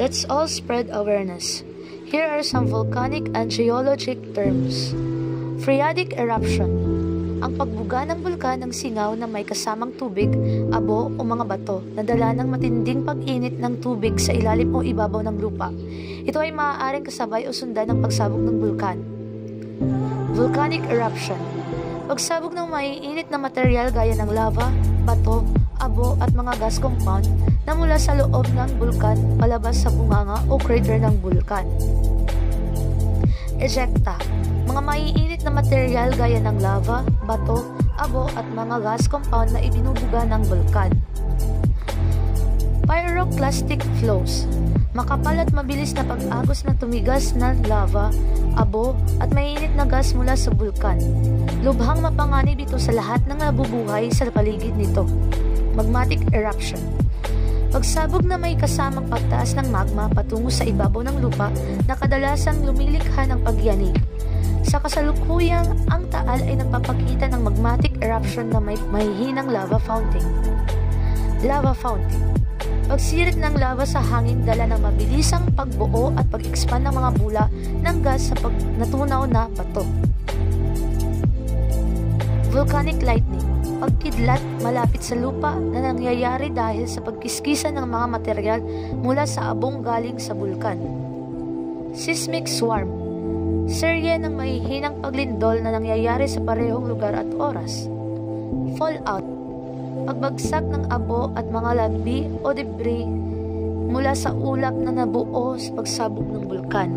Let's all spread awareness. Here are some volcanic and geologic terms. Phreatic eruption. Ang pagbuga ng bulkan ng singaw na may kasamang tubig, abo o mga bato na dala ng matinding pag-init ng tubig sa ilalim o ibabaw ng lupa. Ito ay maaaring kasabay o sundan ng pagsabog ng bulkan. Volcanic eruption. Pagsabog ng maiinit na material gaya ng lava, bato, abo at mga gas compound na mula sa loob ng bulkan palabas sa bunganga o crater ng bulkan. Ejecta. Mga maiinit na material gaya ng lava, bato, abo at mga gas compound na ibinubuga ng bulkan. Pyroclastic flows. Makapal at mabilis na pag-agos na tumigas na lava, abo at mainit na gas mula sa bulkan. Lubhang mapanganib ito sa lahat ng nabubuhay sa paligid nito. Magmatic eruption. Pagsabog na may kasamang pagtaas ng magma patungo sa ibabaw ng lupa na kadalasang lumilikha ng pagyanig. Sa kasalukuyang, ang Taal ay nagpapakita ng magmatic eruption na may mahihinang lava fountain. Lava fountain. Pagsirit ng lava sa hangin dala ng mabilisang pagbuo at pag-expand ng mga bula ng gas sa natunaw na bato. Volcanic lightning. Pagkidlat malapit sa lupa na nangyayari dahil sa pagkiskisan ng mga material mula sa abong galing sa bulkan. Seismic swarm. Serye ng mahihinang paglindol na nangyayari sa parehong lugar at oras. Fallout. Pagbagsak ng abo at mga lablii o debris mula sa ulap na nabuo sa pagsabog ng bulkan.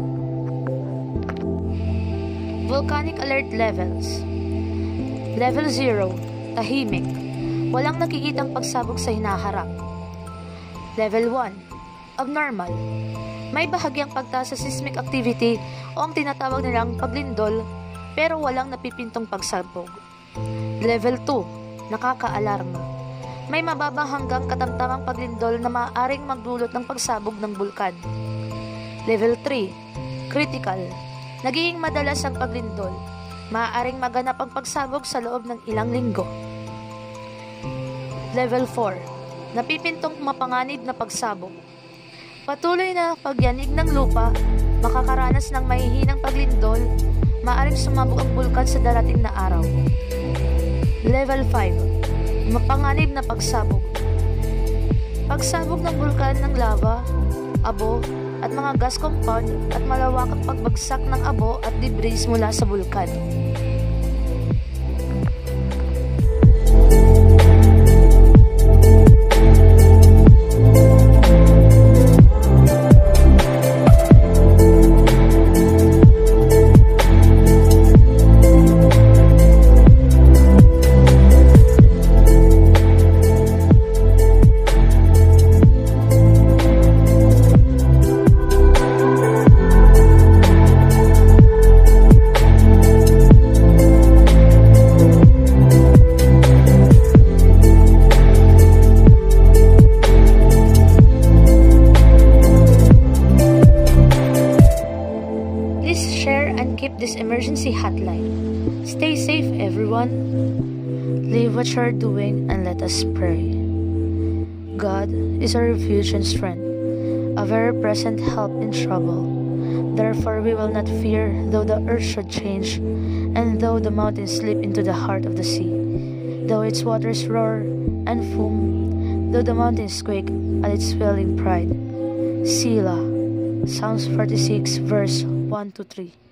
Volcanic alert levels. Level 0, tahimik. Walang nakikitang pagsabog sa hinaharap. Level 1, abnormal. May bahagyang pagtaas sa seismic activity o ang tinatawag nilang paglindol pero walang napipintong pagsabog. Level 2, nakakaalarma. May mababa hanggang katamtamang paglindol na maaaring magdulot ng pagsabog ng bulkan. Level 3, critical. Nagiging madalas ang paglindol. Maaaring maganap ang pagsabog sa loob ng ilang linggo. Level 4, napipintong mapanganib na pagsabog. Patuloy na pagyanig ng lupa, makakaranas ng mahihinang paglindol, maaaring sumabog ang bulkan sa darating na araw. Level 5, mapanganib na pagsabog. Pagsabog ng bulkan ng lava, abo, at mga gas compound at malawakang pagbagsak ng abo at debris mula sa bulkan. This emergency hotline. Stay safe, everyone. Leave what you're doing and let us pray. God is our refuge and strength, a very present help in trouble. Therefore we will not fear, though the earth should change, and though the mountains slip into the heart of the sea, though its waters roar and foam, though the mountains quake at its swelling pride. Selah. Psalms 46 verse 1-3.